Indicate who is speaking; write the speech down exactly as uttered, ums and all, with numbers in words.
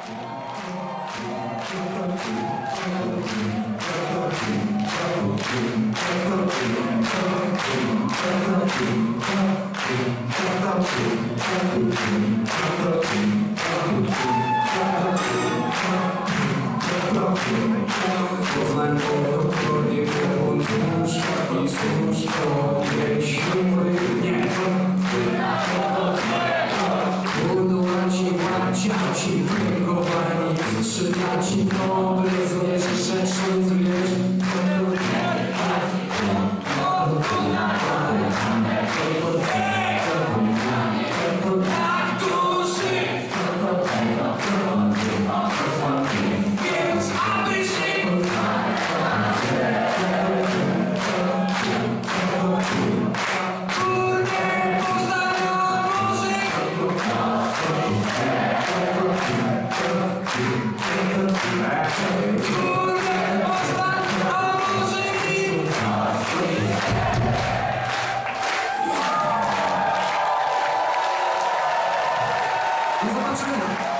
Speaker 1: Poznań powodnie głową wzdłuż i wzdłuż podnieś nie budowaci, łaciaci, pękowani, strzylaci, dobry zwierz, grzeczny zwierz. Do zobaczenia!